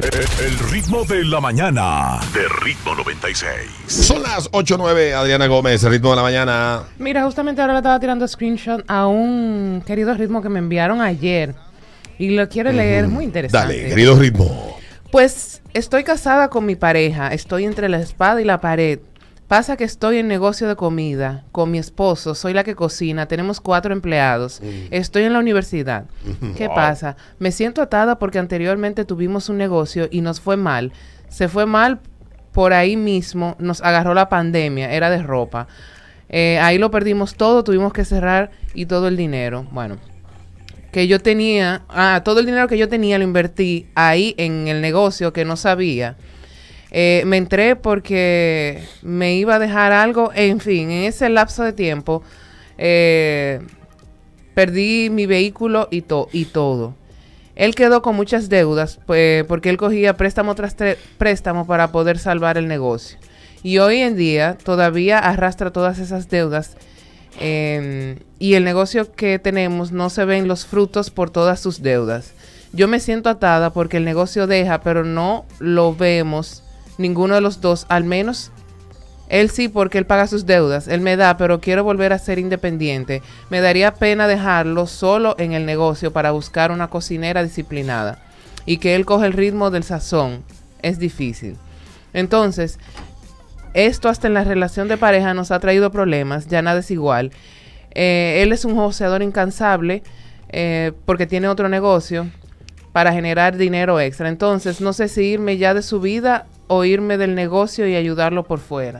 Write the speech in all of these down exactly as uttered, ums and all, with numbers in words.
El ritmo de la mañana de Ritmo noventa y seis. Son las ocho nueve, Adriana Gómez, el ritmo de la mañana. Mira, justamente ahora le estaba tirando screenshot a un querido ritmo que me enviaron ayer. Y lo quiero leer, uh-huh. Muy interesante. Dale, querido ritmo. Pues estoy casada con mi pareja, estoy entre la espada y la pared. Pasa que estoy en negocio de comida con mi esposo, soy la que cocina, tenemos cuatro empleados, mm. estoy en la universidad. ¿Qué wow. pasa? Me siento atada porque anteriormente tuvimos un negocio y nos fue mal. Se fue mal por ahí mismo, nos agarró la pandemia, era de ropa. Eh, ahí lo perdimos todo, tuvimos que cerrar y todo el dinero. Bueno, que yo tenía, ah, todo el dinero que yo tenía lo invertí ahí en el negocio que no sabía. Eh, me entré porque me iba a dejar algo, en fin, en ese lapso de tiempo eh, perdí mi vehículo y, to y todo. Él quedó con muchas deudas pues, porque él cogía préstamo tras préstamo para poder salvar el negocio. Y hoy en día todavía arrastra todas esas deudas eh, y el negocio que tenemos no se ven los frutos por todas sus deudas. Yo me siento atada porque el negocio deja, pero no lo vemos ninguno de los dos, al menos él sí, porque él paga sus deudas. Él me da, pero quiero volver a ser independiente. Me daría pena dejarlo solo en el negocio para buscar una cocinera disciplinada y que él coge el ritmo del sazón. Es difícil. Entonces, esto hasta en la relación de pareja nos ha traído problemas. Ya nada es igual. Eh, él es un joseador incansable eh, porque tiene otro negocio para generar dinero extra. Entonces, no sé si irme ya de su vida o irme del negocio y ayudarlo por fuera.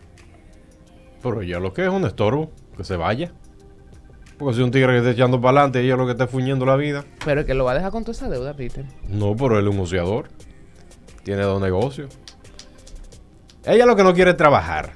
Pero ya lo que es un estorbo, que se vaya. Porque si un tigre que está echando para adelante, ella es lo que está fuñendo la vida. Pero es que lo va a dejar con toda esa deuda, Peter. No, pero él es un museador. Tiene dos negocios. Ella lo que no quiere es trabajar.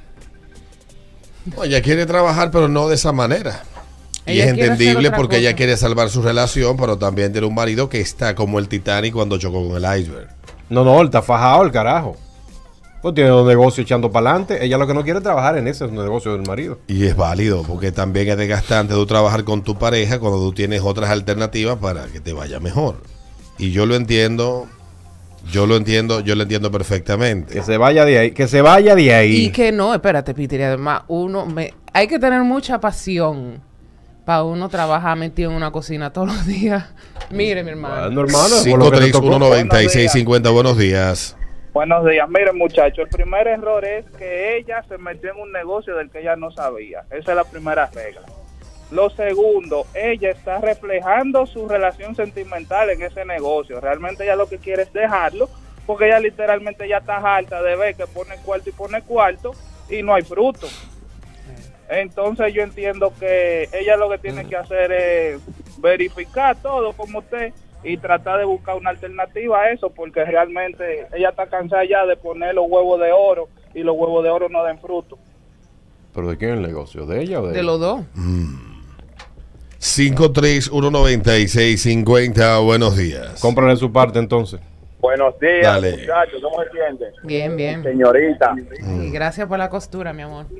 No, ella quiere trabajar, pero no de esa manera. Y ella es entendible porque cosa. ella quiere salvar su relación, pero también tiene un marido que está como el Titanic cuando chocó con el iceberg. No, no, él está fajado el carajo. Pues tiene dos negocios echando para adelante. Ella lo que no quiere es trabajar en ese negocio del marido. Y es válido, porque también es desgastante tú trabajar con tu pareja cuando tú tienes otras alternativas para que te vaya mejor. Y yo lo entiendo, yo lo entiendo, yo lo entiendo perfectamente. Que se vaya de ahí, que se vaya de ahí. Y que no, espérate, Peter, y además uno, me, hay que tener mucha pasión para uno trabajar metido en una cocina todos los días. Mire, mi hermano. Bueno, hermano, cinco tres uno nueve seis cinco cero, buenos días. Buenos días. Miren, muchachos, el primer error es que ella se metió en un negocio del que ella no sabía. Esa es la primera regla. Lo segundo, ella está reflejando su relación sentimental en ese negocio. Realmente ella lo que quiere es dejarlo, porque ella literalmente ya está harta de ver que pone cuarto y pone cuarto y no hay fruto. Entonces yo entiendo que ella lo que tiene que hacer es verificar todo como usted y tratar de buscar una alternativa a eso, porque realmente ella está cansada ya de poner los huevos de oro y los huevos de oro no den fruto. ¿Pero de quién es el negocio? ¿De ella o de De él? los dos. Mm. cinco tres uno nueve seis cinco cero, buenos días. Cómprale su parte entonces. Buenos días, Dale. muchachos, ¿cómo se siente? Bien, bien. Señorita. Mm. Y gracias por la costura, mi amor.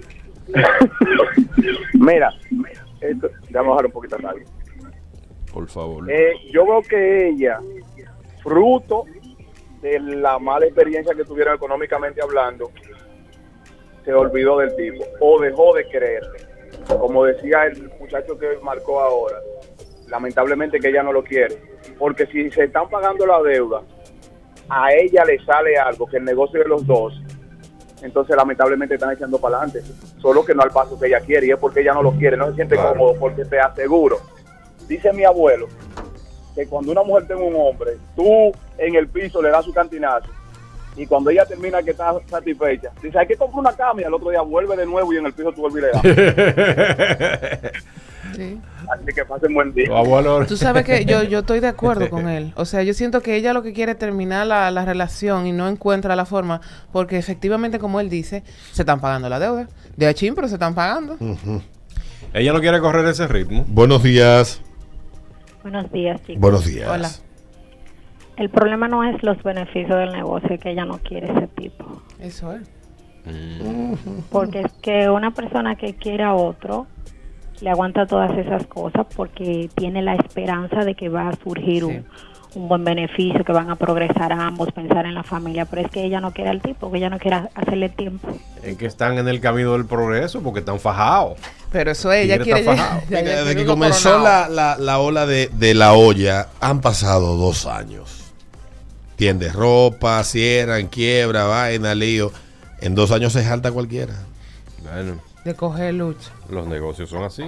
Mira, esto, vamos a bajar un poquito rápido. Por favor. Eh, yo veo que ella, fruto de la mala experiencia que tuvieron económicamente hablando, se olvidó del tipo o dejó de quererle. Como decía el muchacho que marcó ahora, lamentablemente que ella no lo quiere, porque si se están pagando la deuda, a ella le sale algo que el negocio de los dos, entonces lamentablemente están echando para adelante, solo que no al paso que ella quiere, y es porque ella no lo quiere, no se siente claro. cómodo, porque te aseguro, dice mi abuelo, que cuando una mujer tiene un hombre, tú en el piso le das su cantinazo, y cuando ella termina que está satisfecha, dice, hay que comprar una cama, y al otro día vuelve de nuevo y en el piso tú vuelves y le das. Sí. Así que pasen buen día. Abuelo. Tú sabes que yo, yo estoy de acuerdo con él. O sea, yo siento que ella lo que quiere es terminar la, la relación y no encuentra la forma, porque efectivamente, como él dice, se están pagando la deuda. De achín, pero se están pagando. Uh-huh. Ella no quiere correr ese ritmo. Buenos días. Buenos días, chicos. Buenos días. Hola. El problema no es los beneficios del negocio, que ella no quiere ese tipo. Eso es. Mm. Porque es que una persona que quiere a otro le aguanta todas esas cosas porque tiene la esperanza de que va a surgir Sí. un, un buen beneficio, que van a progresar ambos, pensar en la familia, pero es que ella no quiere al tipo, que ella no quiere hacerle tiempo. Es que están en el camino del progreso porque están fajados. Pero eso ella Tigre quiere... está fajado. ya- ya Mira, desde tiene que uno comenzó coronado. la, la, la ola de, de la olla, han pasado dos años. Tiendes ropa, cierran, quiebra, vaina, lío. En dos años se jalta cualquiera. Bueno, De coger lucha. los negocios son así.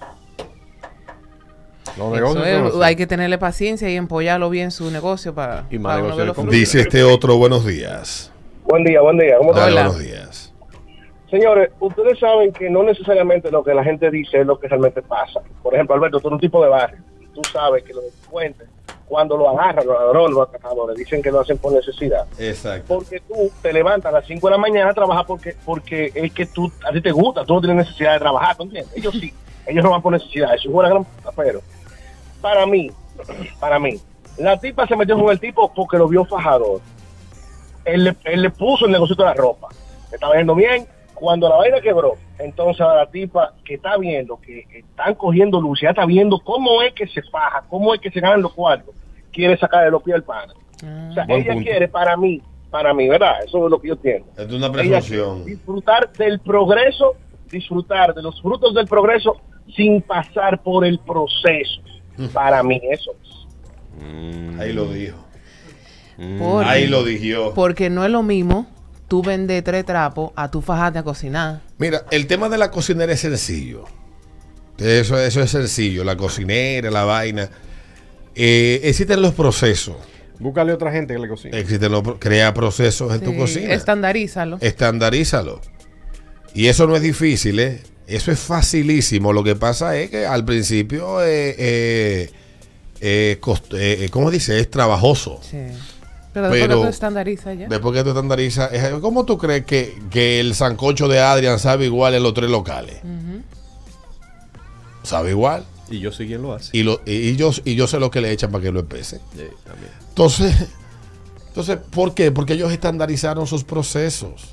Los Eso negocios es, son así. hay que tenerle paciencia y empollarlo bien su negocio para, Y más para uno negocio ver de los comida. frutos. Dice este otro, buenos días. Buen día, buen día. ¿Cómo Dale, Hola. buenos días. Señores, ustedes saben que no necesariamente lo que la gente dice es lo que realmente pasa. Por ejemplo, Alberto, tú eres un tipo de barrio. Tú sabes que los delincuentes, cuando lo agarran, los ladrones, los atracadores, dicen que lo hacen por necesidad. Exacto. Porque tú te levantas a las cinco de la mañana a trabajar porque porque es que tú a ti te gusta, tú no tienes necesidad de trabajar, ¿tú entiendes? Ellos sí, ellos no van por necesidad, eso es una gran puta, pero para mí, para mí, la tipa se metió con el tipo porque lo vio fajador. Él le, él le puso el negocio de la ropa, estaba yendo bien. Cuando la vaina quebró, entonces a la tipa que está viendo que están cogiendo luz, ya está viendo cómo es que se faja, cómo es que se ganan los cuartos, quiere sacarle los pies al pana. O sea, Buen ella punto. quiere para mí, para mí, ¿verdad? Eso es lo que yo entiendo. Es una Ella presunción. quiere disfrutar del progreso, disfrutar de los frutos del progreso sin pasar por el proceso. Para mí eso es. Mm, Ahí lo dijo. mm. Porque- Ahí lo dijo. Porque no es lo mismo tú vender tres trapos a tu fajarte a cocinar. Mira, el tema de la cocinera es sencillo. Eso, eso es sencillo. La cocinera, la vaina. Eh, existen los procesos. Búscale otra gente que le cocine. Existen los pro- crea procesos en tu Sí, cocina. estandarízalo. Estandarízalo. Y eso no es difícil, ¿eh? Eso es facilísimo. Lo que pasa es que al principio, eh, eh, eh, cost- eh, ¿cómo dice? Es trabajoso. Sí. Pero después Pero- que tú estandarizas ya. Después que tú estandarizas, es- ¿cómo tú crees que, que el sancocho de Adrián sabe igual en los tres locales? Ujú. Sabe igual. Y yo sé quién lo hace. Y, lo, y, y yo, y yo sé lo que le echan para que lo espese. Sí, también. Entonces, entonces, ¿por qué? Porque ellos estandarizaron sus procesos.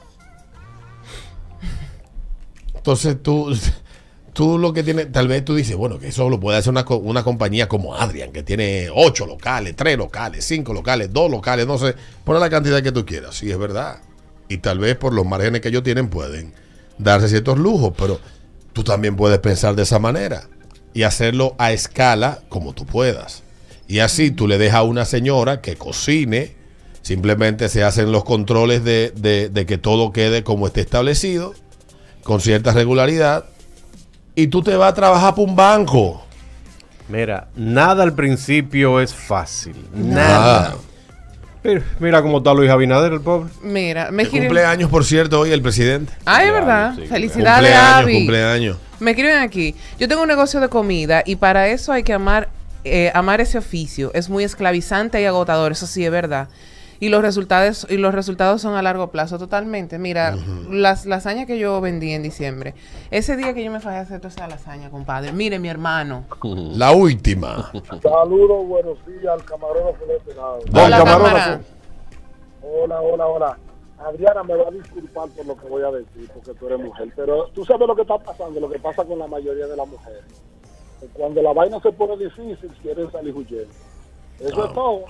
Entonces tú, tú lo que tienes, tal vez tú dices, bueno, que eso lo puede hacer una, co- una compañía como Adrian, que tiene ocho locales, tres locales, cinco locales, dos locales, no sé, pon la cantidad que tú quieras, sí es verdad. Y tal vez por los márgenes que ellos tienen pueden darse ciertos lujos, pero tú también puedes pensar de esa manera y hacerlo a escala como tú puedas. Y así tú le dejas a una señora que cocine, simplemente se hacen los controles de, de, de que todo quede como esté establecido, con cierta regularidad, y tú te vas a trabajar para un banco. Mira, nada al principio es fácil. Nada. Nada. Pero mira cómo está Luis Abinader, el pobre. Mira, me Que escriben... cumpleaños, por cierto, hoy el presidente. Ah, es Cumpleaños, verdad. sí, Felicidades, Cumpleaños, Avi. cumpleaños. Me escriben aquí. Yo tengo un negocio de comida y para eso hay que amar, eh, amar ese oficio. Es muy esclavizante y agotador, eso sí es verdad. Y los resultados y los resultados son a largo plazo totalmente. Mira, las lasañas que yo vendí en diciembre, ese día que yo me fajé a hacer toda esa lasaña, compadre. Mire, mi hermano. La última. Saludos, buenos días al camarógrafo de este lado. Don Hola, camarógrafo. cámara. Hola, hola, hola. Adriana me va a disculpar por lo que voy a decir, porque tú eres mujer, pero tú sabes lo que está pasando, lo que pasa con la mayoría de las mujeres. Que cuando la vaina se pone difícil, quieren salir huyendo. Eso es todo.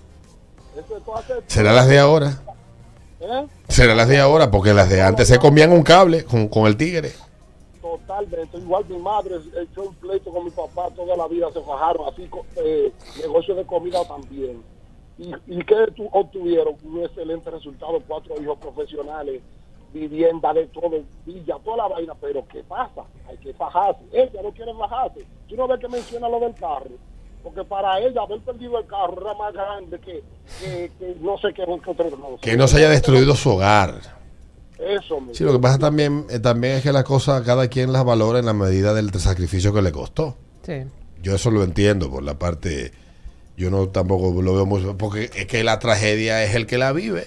Eso es todo. Hacer- ¿Será las de ahora? ¿Eh? Será las de ahora, porque las de antes se comían un cable con, con el tigre. Totalmente. Igual mi madre echó un pleito con mi papá, toda la vida se fajaron, así co- eh, negocio de comida también. ¿Y, y qué tu- obtuvieron? Un excelente resultado, cuatro hijos profesionales, vivienda de todo, villa, toda la vaina, pero ¿qué pasa? Hay que fajarse. Ella no quiere fajarse. Tú no ves que menciona lo del carro, porque para ella haber perdido el carro era más grande que, que, que no sé qué. Que, otro- no sé. Que no se haya destruido su hogar. Eso, mi Sí, lo que pasa también, eh, también es que las cosas cada quien las valora en la medida del sacrificio que le costó. Sí. Yo eso lo entiendo por la parte, yo no tampoco lo veo mucho, porque es que la tragedia es el que la vive,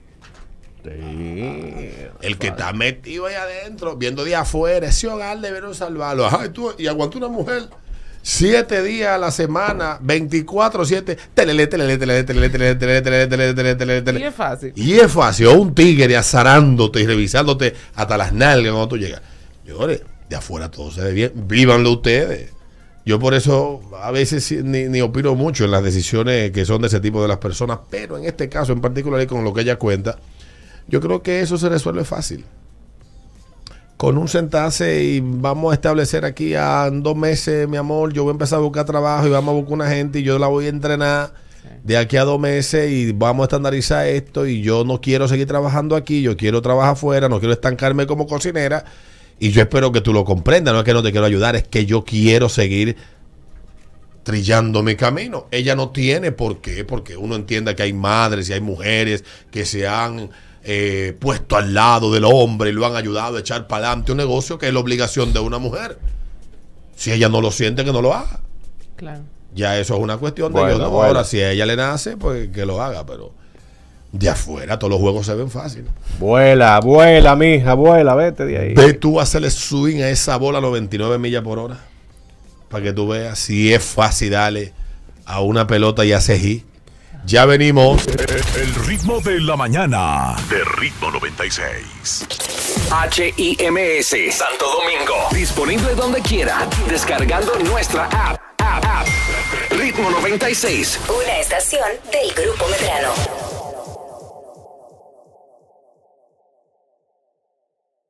Sí. el que está metido ahí adentro, viendo de afuera, ese hogar debieron salvarlo. Ajá, y, tú, y aguantó una mujer siete días a la semana, veinticuatro siete, telele, telele, telele, telele, telele, telele, telele, telele, telele, telele, Y telele. es fácil. Y es fácil, o un tigre azarándote y revisándote hasta las nalgas cuando tú llegas. Señores, de afuera todo se ve bien, vívanlo ustedes. Yo por eso a veces sí, ni, ni opino mucho en las decisiones que son de ese tipo de las personas, pero en este caso en particular y con lo que ella cuenta, yo creo que eso se resuelve fácil. Con un sentarse y vamos a establecer aquí a en dos meses, mi amor, yo voy a empezar a buscar trabajo y vamos a buscar una gente y yo la voy a entrenar de aquí a dos meses y vamos a estandarizar esto y yo no quiero seguir trabajando aquí, yo quiero trabajar afuera, no quiero estancarme como cocinera. Y yo espero que tú lo comprendas, no es que no te quiero ayudar, es que yo quiero seguir trillando mi camino. Ella no tiene por qué, porque uno entiende que hay madres y hay mujeres que se han eh, puesto al lado del hombre y lo han ayudado a echar para adelante un negocio que es la obligación de una mujer. Si ella no lo siente, que no lo haga. Claro. Ya eso es una cuestión de bueno, ellos, ¿no? bueno. Ahora, si a ella le nace, pues que lo haga, pero de afuera todos los juegos se ven fáciles. Vuela, vuela, mija, vuela, vete de ahí. Ve tú a hacerle swing a esa bola a noventa y nueve millas por hora. Para que tú veas si es fácil darle a una pelota y hace hit. Ya venimos. El ritmo de la mañana de Ritmo noventa y seis. H I M S Santo Domingo. Disponible donde quiera. Descargando nuestra app. App, app. Ritmo noventa y seis. Una estación del Grupo Medrano.